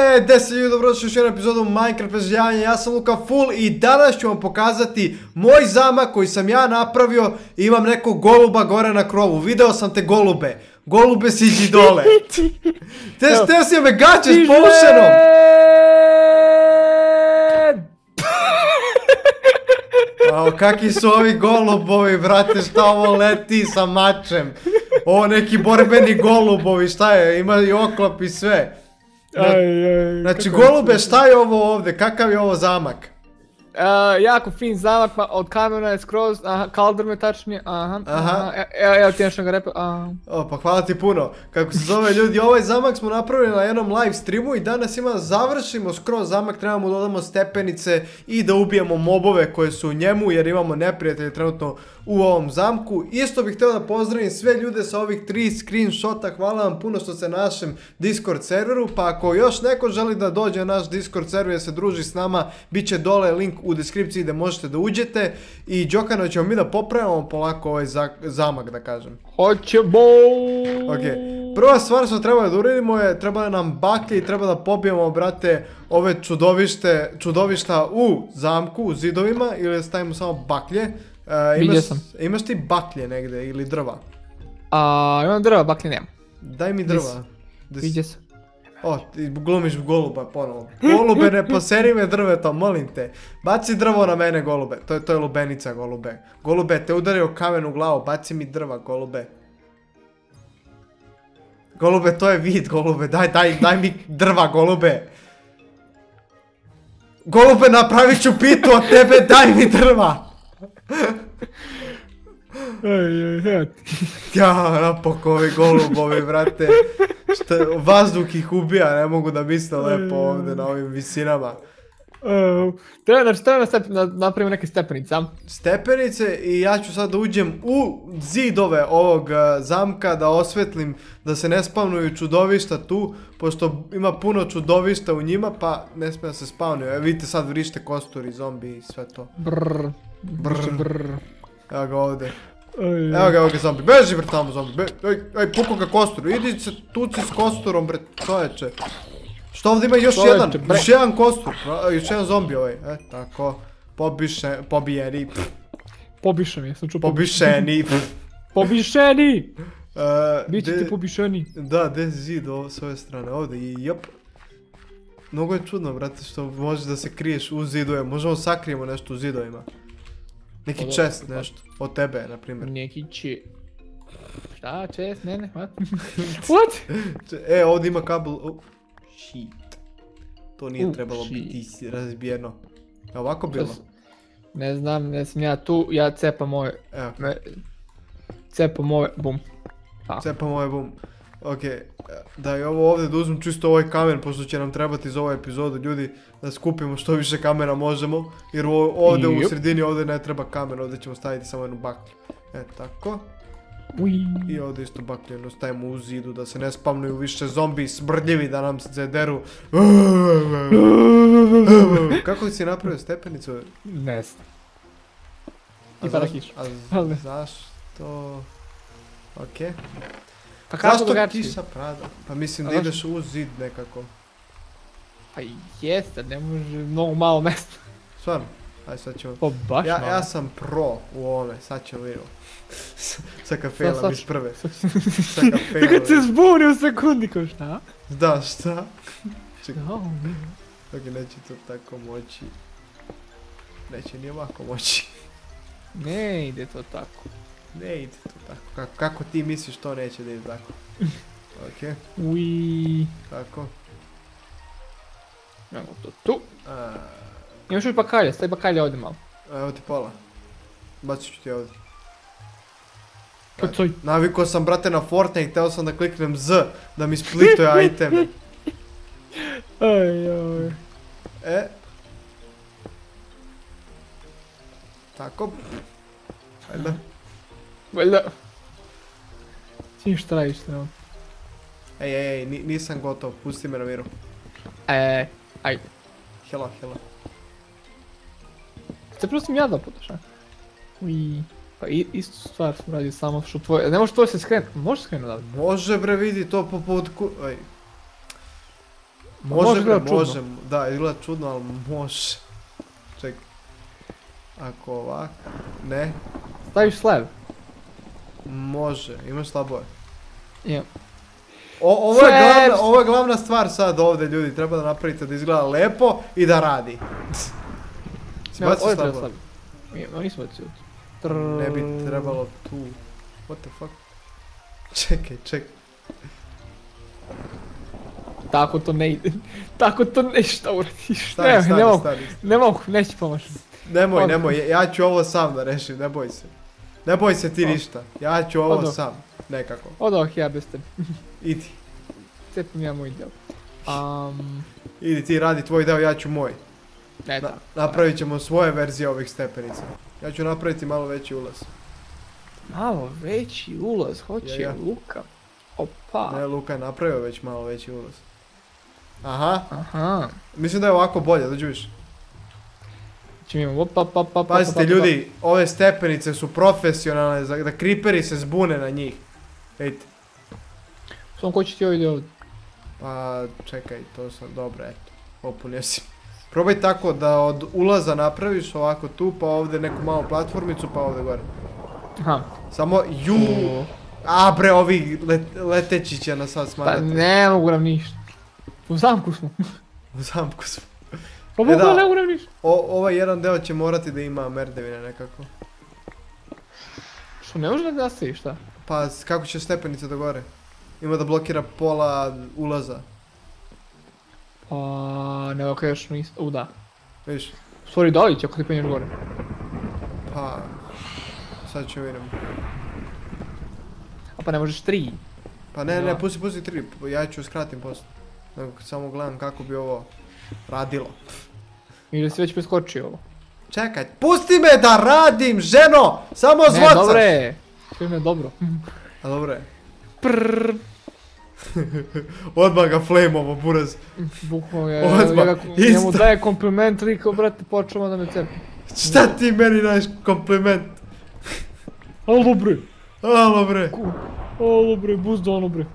Gde se ljudi, dobrodošli u još jednu epizodu Minecraft preživljavanja, ja sam Luka Full i danas ću vam pokazati moj zamak koji sam ja napravio i imam nekog goluba gore na krovu, video sam te golube, golube siđi dole. Te si me gače s poušenom.Ao, kakvi su ovi golubovi, brate, šta ovo leti sa mačem? Ovo neki borbeni golubovi, šta je, ima i oklop i sve. Znači, golube, šta je ovo ovdje, kakav je ovo zamak? Jako fin zamak, od kamena je skroz, kaldrme tačnije, evo ti nešto ga repa, Pa hvala ti puno. Kako se zove ljudi, ovaj zamak smo napravili na jednom live streamu i danas završimo skroz zamak, trebamo dodamo stepenice i da ubijemo mobove koje su u njemu jer imamo neprijatelje trenutno u ovom zamku. Isto bih htio da pozdravim sve ljude sa ovih 3 screenshota, hvala vam puno što ste na našem Discord serveru, pa ako još neko želi da dođe na naš Discord server da se druži s nama, bit će dole link u deskripciji gdje možete da uđete i Đokano ćemo mi da popravimo polako ovaj zamak, da kažem. Hoćemo! Ok, prva stvar što treba da uradimo je, treba nam baklje i treba da pobijemo, brate, ove čudovišta u zamku, u zidovima, ili da stavimo samo baklje. Imaš ti baklje negdje ili drva? Imam drva, baklje nemam. Daj mi drva. Vidio sam. O, ti glumiš goluba ponovo. Golube, ne poseri me drvetom, molim te. Baci drvo na mene, golube. To je lubenica, golube. Golube, te udario kamen u glavu, baci mi drva, golube. Golube, to je vid, golube. Daj mi drva, golube. Golube, napravit ću pitu od tebe, daj mi drva. Ja, napokon ovi golubovi, brate. Vazduh ih ubija, ne mogu da misle lepo ovdje na ovim visinama. Treba napravimo neke stepenice, Stepenice i ja ću sad da uđem u zidove ovog zamka, da osvetlim, da se ne spavnuju čudovišta tu, pošto ima puno čudovišta u njima, pa ne smije da se spavnuju. Evo vidite sad vrište kosturi, zombi i sve to. Evo ga ovdje. Evo ga zombi, beži bre tamo zombi, ej puko ga kostur, idi se tuci s kosturom bre, čoveče. Što ovdje ima još jedan kostur, još jedan zombi ovaj, tako, pobijeni. Pobišeni, sam čuo pobišeni. Pobišeni! Biće ti pobišeni. Da, gdje je zid s ove strane, ovdje i jop. Mnogo je čudno, brate, što možeš da se kriješ u zidove, možemo sakrijemo nešto u zidovima. Neki chest, nešto, od tebe, na primjer. Neki Šta, chest, ne, what? What? Ovdje ima kabel, shit. To nije trebalo biti razbijeno. Je ovako bilo? Ne znam, ne sam ja tu, ja cepam ove. Cepam ove, bum. Cepam ove, bum. Ok, da je ovo ovdje da uzmem čisto ovaj kamen, pošto će nam trebati za ovu epizodu, ljudi, da skupimo što više kamena možemo, jer ovdje u sredini ovdje ne treba kamen, ovdje ćemo staviti samo jednu baklju. Tako. I ovdje isto baklju stavimo u zidu, da se ne spavnuju više zombi smrdljivi da nam se deru. Kako si napravio stepenicu? Ne znam. I pada kiša. Zašto? Ok. Pa kako drugačije? Zašto kiša pada? Pa mislim da ideš u zid nekako. Pa jeste, ne može mnogo malo mjesta. Stvarno? Ajde sad ćemo... Pa baš malo. Ja sam pro u ovome, sad ćemo vidjeti. Sad kad failam iz prve. Kad se zbuni u sekundi ko šta? Da, šta? Čekaj. Ok, neće to tako moći. Neće ni ovako moći. Ne ide to tako. Ne ide to tako. Kako ti misliš to neće da ide tako? Ok. Uiii. Tako. Evo to tu. Imaš još bakalje, stavi bakalje ovdje malo. Evo ti pola. Bacit ću ti ovdje. Pacoj. Navikao sam, brate, na Fortnite i hteo sam da kliknem Z, da mi splituje iteme. Ajoj. Tako. Ajde. Valjda. Ti šta radiš se ovdje? Ej, nisam gotov, pusti me na miru. Ajde. Hela. Ste prosim ja da putaš, a? Uiii. Pa istu stvar sam radio samo što tvoje, ne može tvoje se skrenuti, može skrenuti da? Može bre, vidi to po podku... Može, bre, čudno. može. Da, izgleda čudno, ali može. Čekaj. Ako ovako, ne. Staviš slab. Može, imaš slabove. Ja. Ovo je glavna stvar sad ovdje, ljudi. Treba da napravite da izgleda lepo i da radi. Si bacio slabove? Ma nismo bacio. Ne bi trebalo tu. What the fuck? Čekaj. Tako to ne ide. Tako to ne, šta uradiš? Stari. Ne mogu, neću pomoći. Nemoj, ja ću ovo sam da rešim, ne boj se. Ne boj se ti ništa, ja ću ovo sam, nekako. Odoh ja bez tebe. Idi. Cepim ja moj deo. Idi ti radi tvoj deo, ja ću moj. Napravit ćemo svoje verzije ovih stepenica. Ja ću napraviti malo veći ulaz. Malo veći ulaz, hoće Luka. Opa. Ne, Luka je napravio već malo veći ulaz. Aha. Mislim da je ovako bolje, dođu više. Pazite ljudi, ove stepenice su profesionalne, da creeperi se zbune na njih. Vidite. Samo ko će ti ovdje ovdje? Pa čekaj, to sam, dobro, eto. Opunio si. Probaj tako da od ulaza napraviš ovako tu, pa ovdje neku malu platformicu, pa ovdje gore. Aha. Samo A bre, ovi leteći će nas sad smarati. Pa ne mogu nam ništa. U zamku smo. U zamku smo. Pa mogu ne mogu nam ništa. Ovaj jedan deo će morati da ima merdevine nekako. Što ne može da nastavi, šta? Pa kako će stepenica do gore? Ima da blokira pola ulaza. Pa ne okrećeš ništa, da. Viš? Sorry, da li će ako ti penješ gore? Pa... Sad ću vidim. A pa ne možeš 3. Pa ne, pusti 3, ja ću skratim posto. Samo gledam kako bi ovo radilo. Ili si već preskočio ovo? Čekaj, pusti me da radim, ženo! Samo zvocaš! Ne, dobro je. Sve je dobro. A dobro je. Prrrr. Odmah ga flameovo, buraz. Bukvalno je, njemu daje kompliment, rekao, brate, počemo da me cepi. Šta ti meni daješ kompliment? Alo bre. Alo bre, buzdo ono bre.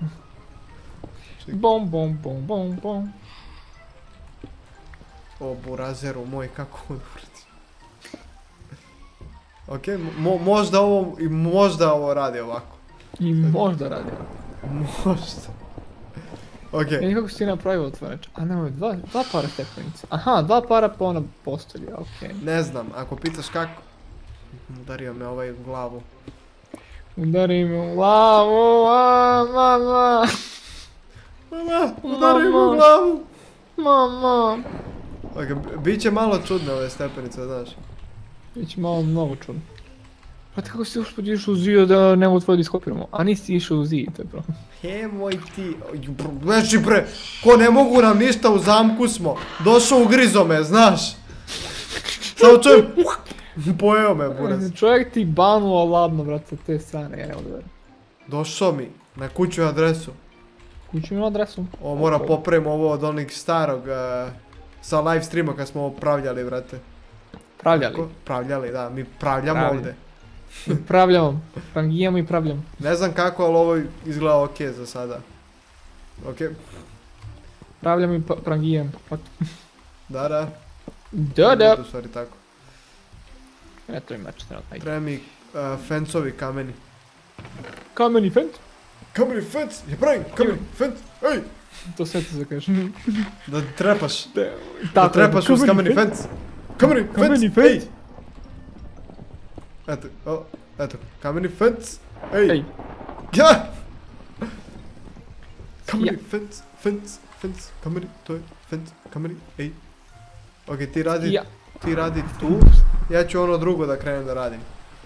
Bom. O burazeru moj, kako on uradi. Okej, možda ovo radi ovako. I možda radi. Možda. Okej. Ja nikako si ti napravio otvoreč. A nemoj, dva para stepenice. Aha, 2 para pa ona postolja, okej. Ne znam, ako pitaš kako... Udario me ovaj u glavu. Udari me u glavu, mama. Udari me u glavu. Mama. Okej, bit će malo čudne ove stepenice, znaš. Biće malo mnogo čudno. Brate, kako si uspod išao u zid da ne mogu tvoje diskopiramo? A nisi išao u zid, to je problem. Moj ti... Znači bre, ko ne mogu nam ništa, u zamku smo. Došao ugrizo me, znaš. Samo čujem... Pojeo me, buraz. Čovjek ti banuo ladno, brate, te strane, ja ne mogu da verujem. Došao mi, na kuću adresu. Kuću mi adresu? Ovo mora popravimo ovo od onih starog... Sa live streama kad smo ovo pravljali, brate. Pravljali? Pravljali, da, mi pravljamo ovdje. Pravljamo, prangijamo i pravljamo. Ne znam kako, ali ovo izgleda okej za sada. Okej. Pravljamo i prangijamo. Da. Da. U stvari tako. Eto ima 14. Treba mi fencovi kameni. Kameni fence? Kameni fence, je pravim, kameni fence, ej! To sve ti se kažeš. Da trepaš. Da trepaš uz kameni fence. Kameni fence, ej! Eto, kameni fence, ej! Ja! Kameni fence, kameni, to je fence, kameni, ej! Okej, ti radi tu, ja ću ono drugo da krenem da radim.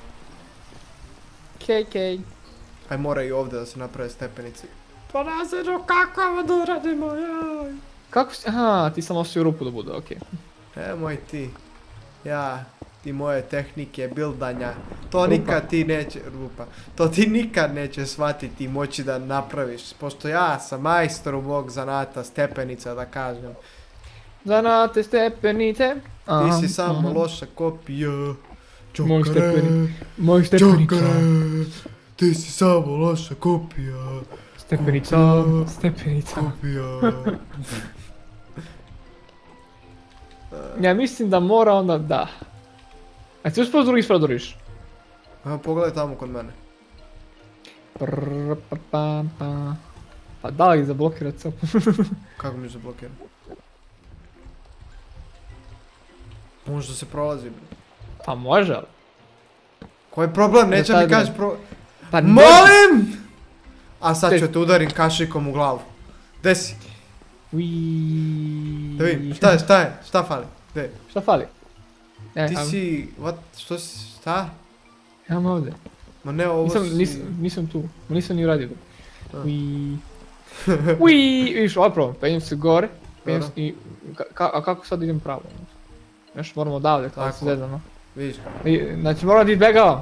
Kej. Aj, mora i ovdje da se naprave stepenici. Pa razređu kako ovo da uradimo, jaj! Kako si, aha, ti sam ostavio rupu da bude, okej. Moj ti, ja i moje tehnike bildanja, to nikad ti neće, to ti nikad neće shvatiti i moći da napraviš, pošto ja sam majstor u mog zanata, stepenica da kažem. Zanate stepenice. Ti si samo loša kopija. Moj stepenica. Ti si samo loša kopija. Stepenica. Kopija. Ja mislim da mora onda da. A ti uspio drugi prodoriš? Pogledaj tamo kod mene. Pa da li zablokirat se? Kako mi zablokira? Možda se prolazi. Pa može ali. Koji je problem? Neće mi kaži Pa MOLIM! A sad ću te udarim kašikom u glavu. Gdje si? Da vidim, šta fali? Gdje? Šta fali? Ti si, što si, šta? Ja vam ovdje. Ma ne, ovo si... Nisam tu, nisam ni uradio. Viš, ovaj problem, penjem se gore, penjem se i... A kako sad idem pravo? Još moramo odavde, kako se zezano. Vidiš. Znači moram da izbjegavam.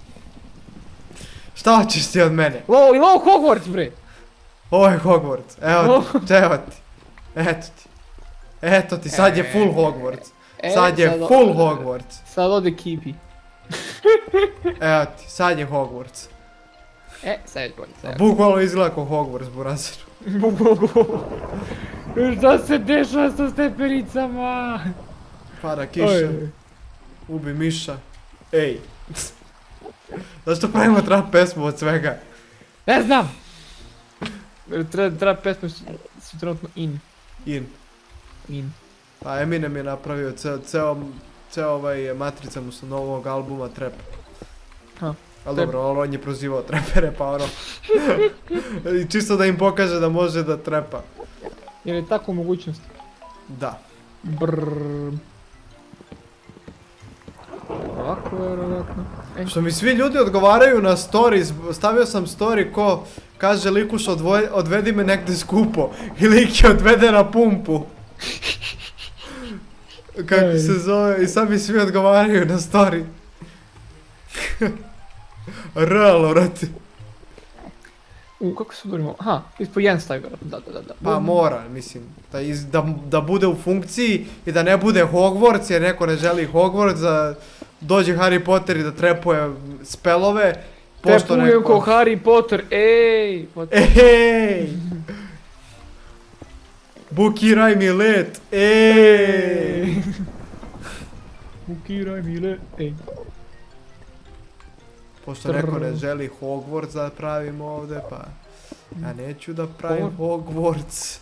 Šta hoćeš ti od mene? Ovo, ili ovo Hogwarts bre? Ovo je Hogwarts, evo ti, eto ti. Eto ti, sad je full Hogwarts. Sad je full Hogwarts. Sad ode Kipi. Evo ti, sad je Hogwarts. Sad je bolje. Bukvalno izgleda kao Hogwarts, burazer. Šta se dešava sa stepenicama? Pada kiša. Ubi miša. Ej. Zašto pravimo trap pesmu od svega? Ne znam! Trap pesme su trenutno in. In. Pa Eminem je napravio ceo ovaj matrica mu sa novog albuma Trap. Ali dobro, ali on je prozivao trapere pa ono. I čisto da im pokaže da može da trapa. Jer je tako mogućnost. Da. Brrrr. Ovako vjerovatno. Što mi svi ljudi odgovaraju na stories, stavio sam story ko kaže likuš odvedi me negdje skupo i lik je odvede na pumpu. Kako se zove i sad mi svi odgovaraju na story. Realno, vrati. Kako se udorimo? Aha, ispod jedan stavi vjerojatno, da. Pa mora, mislim, da bude u funkciji i da ne bude Hogwarts jer neko ne želi Hogwarts, da dođe Harry Potter i da trepuje spelove. Trepujem ko Harry Potter, ej! Ej! Bukiraj mi let, ej! Bukiraj mi let, ej! Pošto neko ne želi Hogwarts da pravimo ovdje, pa ja neću da pravim Hogwarts.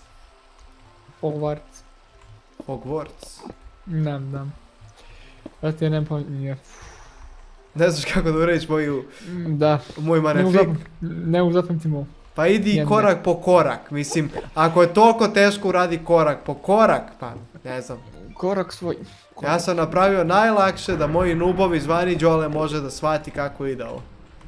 Hogwarts. Nam. Vrati, ja nemam pametnije. Ne znaš kako da urediš moj manefik? Ne mogu zapamtim ovo. Pa idi korak po korak, mislim, ako je toliko teško uradi korak po korak, pa ne znam. Korak svoj. Ja sam napravio najlakše da moji nubovi zvani Đole može da shvati kako ide ovo.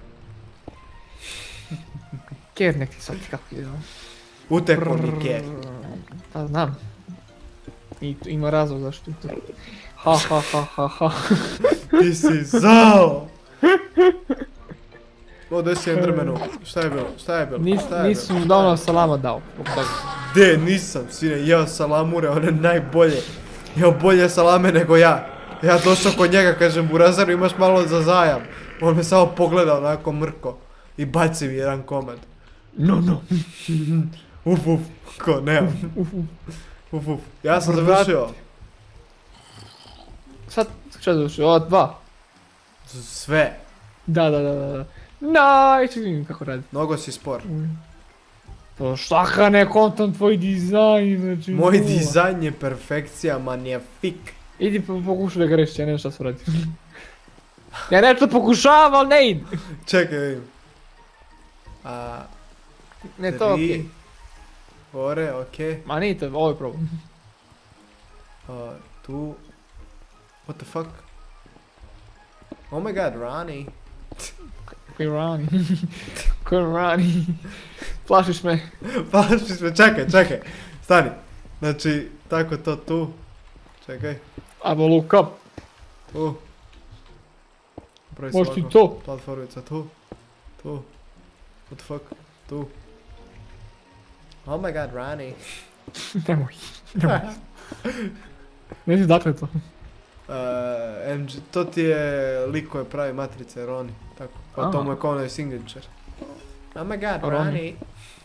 Ker nek ti shvati kako ide ovo. Uteko mi Ker. Pa znam. I ima razlog zašto je to. Ha. Ti si zao! O, gdje si Endermanu? Šta je bilo? Nisu mu davno salama dao. De, nisam, sine, jeo salamure, one najbolje. Jeo bolje salame nego ja. Ja došao kod njega, kažem, Burazaru imaš malo za zajam. On me samo pogleda onako mrko. I baci mi jedan komad. No. Uf, ko nemam. Uf. Ja sam završio. Sad, šta je završio? Ova 2. Sve. Da. Najče vidim kako radi. Mnogo si spor. To šta ka ne kontam tvoj dizajn, znači... Moj dizajn je perfekcija, magnifik. Idi pokušaj da ga reši, ja ne znam šta sam radio. Ja nešto pokušavam, ali ne ide. Čekaj, vidim. Ne, to je okej. Gore, okej. Ma nije to, ovo je problem. Tu... What the fuck? Oh my god, Ronnie. Koji Ronnie? Plašiš me. Čekaj. Stani. Znači, tako to tu. Čekaj. Ajmo look up. Tu. Možeš ti to. Platformica tu. What the fuck? Tu. Oh my god, Ronnie. Nemoj. Ne znam dakle to. To ti je lik koji pravi matrice, Ronnie. Tako. Pa to mu je kao onaj signature. Oh my god, Ronnie.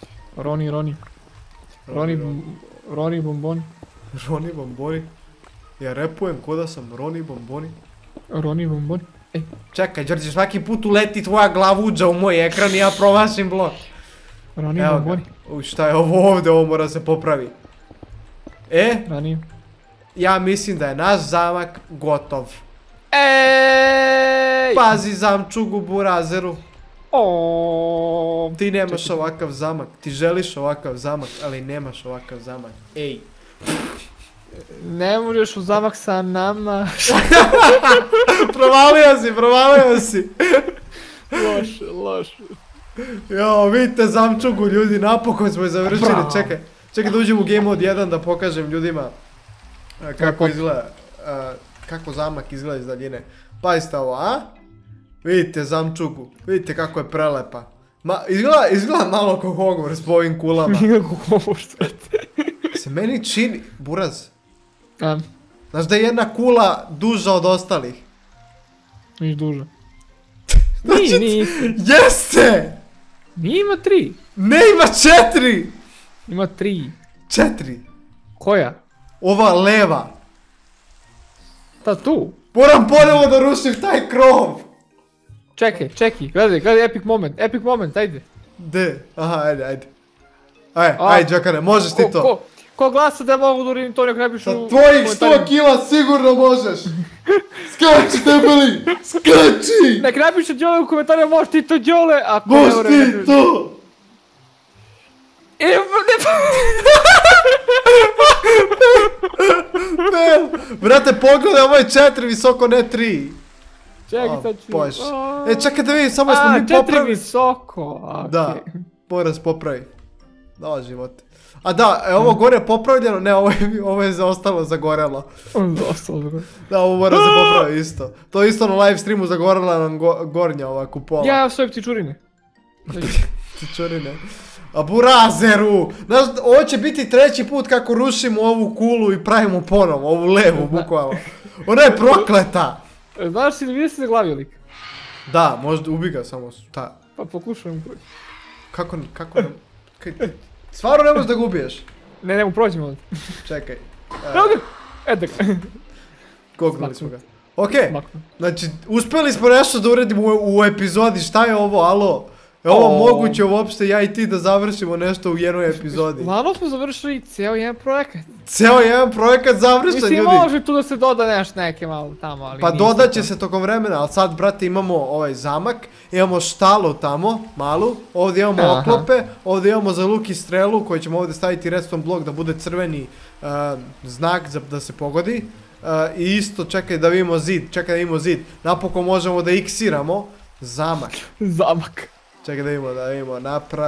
Ronnie bomboni. Ronnie bomboni. Ja repujem ko da sam Roni Bomboni. Roni bomboni. Ej, Čekaj, Đorđe, svaki put uleti tvoja glavuđa u moj ekran i ja promašim blok. Roni Evo ga. bomboni. Šta je ovo ovdje, ovo mora se popravi. Roni. Ja mislim da je naš zamak gotov. Ej! Pazi zamčugu burazeru. O. Ti nemaš ovakav zamak, ti želiš ovakav zamak, ali nemaš ovakav zamak. Ej. Ne možeš u zamak sa nama. Provalio si. Loš. Jo, vidite zamčugu ljudi, napokon smo je završili. Bravo. Čekaj da uđem u game mode 1 da pokažem ljudima kako Kako? izgleda, kako zamak izgleda iz daljine. Pazite ovo, a? Vidite zamčugu, vidite kako je prelepa. Izgleda malo kao Hogwarts po ovim kulama. Nikako Hogwarts. Se meni čini, Buraz, A, znaš da je jedna kula duža od ostalih? niš duže. Znači, Nije. Jeste! Nije ima 3. Ne, ima 4! Ima 3. 4! Koja? Ova leva. Ta tu. Moram ponovo da rušim taj krov! Čekaj, gledaj epic moment, ajde. De, aha, ajde. Ajde, Đokane, možeš ti to. Ko glasa da mogu da urinim to, nek napišu Sa u tvojih 100 komentarima. kila sigurno možeš! Skači, debeli! Skači! Nek napiše Đole u komentarima, možeš ti to Đole, ako ne Možeš urinim, ti to! Ne, brate, pogledaj, ovo je 4 visoko, ne 3. Čekaj, sad ću... Bože. Čekaj da vidim, samo smo mi 4 popravili. visoko, Da, okej. mora se popravi. Da, živote. A da, ovo gore je popravljeno, ne, ovo je ostalo zagorelo. Da, ovo mora se popravi isto. To je isto na live streamu zagorela nam gornja ova kupola. Ja svoj ptičurine. Tičurine. A burazeru! Znaš, ovo će biti treći put kako rušimo ovu kulu i pravimo ponovo, ovu levu, bukvalno. Ona je prokleta! Znaš si li vidi se zaglavio lik? Da, možda ubi ga samo, šta? Pa pokušavam proći. Kako ne... Stvarno ne možeš da ga ubiješ? Ne mu prođemo ovdje. Čekaj. Evo ga! Eto ga. Gognuli smo ga. Ok, Smaknu. znači, uspjeli smo nešto da uredimo u epizodi, šta je ovo, alo? Je ovo moguće uopšte ja i ti da završimo nešto u jednoj epizodi? Lano smo završili cijel jedan projekat. Ceo jedan projekat završen, Mislim, ljudi. može tu da se doda nešto neke malo tamo, ali Pa ništa dodat će to. se tokom vremena, ali sad, brate, imamo ovaj zamak, imamo štalu tamo, malu, ovdje imamo Aha. oklope, ovdje imamo za luk i strelu koji ćemo ovdje staviti redstone blok da bude crveni znak da se pogodi. I isto, čekaj da vidimo zid, napokon možemo da iksiramo zamak. Zamak. Čekaj da vidimo,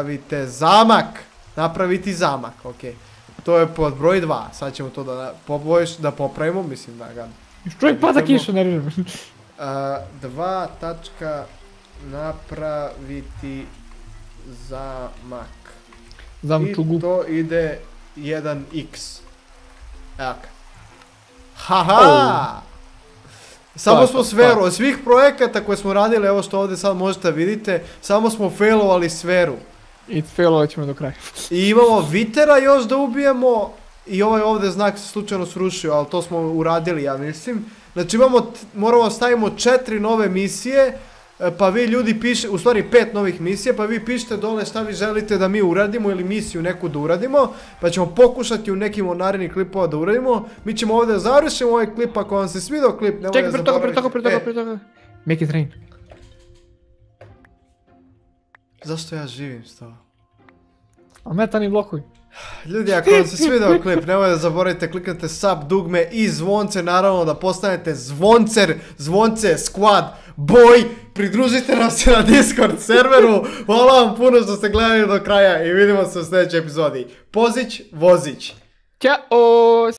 napraviti zamak, okej. To je pod broj 2, sad ćemo to da popravimo, mislim da ga... Još čovjek pada kiša, ne režem. 2 tačka napraviti zamak. Zamčugu. I to ide 1x. Evo ga. Haha! Samo smo sferu, od svih projekata koje smo radili, evo što ovdje sad možete vidite, samo smo failovali sferu. I failovat ćemo do kraja. I imamo vitera još da ubijemo i ovaj ovdje znak se slučajno srušio, ali to smo uradili, ja mislim. Znači moramo stavimo 4 nove misije, pa vi ljudi piše, u stvari 5 novih misija, pa vi pišete dole šta vi želite da mi uradimo ili misiju neku da uradimo, pa ćemo pokušati u nekim od narednih klipova da uradimo. Mi ćemo ovdje završiti ovaj klip, ako vam se svidao klip, nemoj Čekaj, da zaboravite. pre toga. Make it rain. Zašto ja živim s to? A metani blokovi. Ljudi, ako vam se svidao klip, nemoj da zaboravite, kliknete sub dugme i zvonce, naravno da postanete zvonce squad boy, pridružite nam se na Discord serveru, hvala vam puno što ste gledali do kraja i vidimo se u sljedećoj epizodi. Pozić, vozić. Ćao!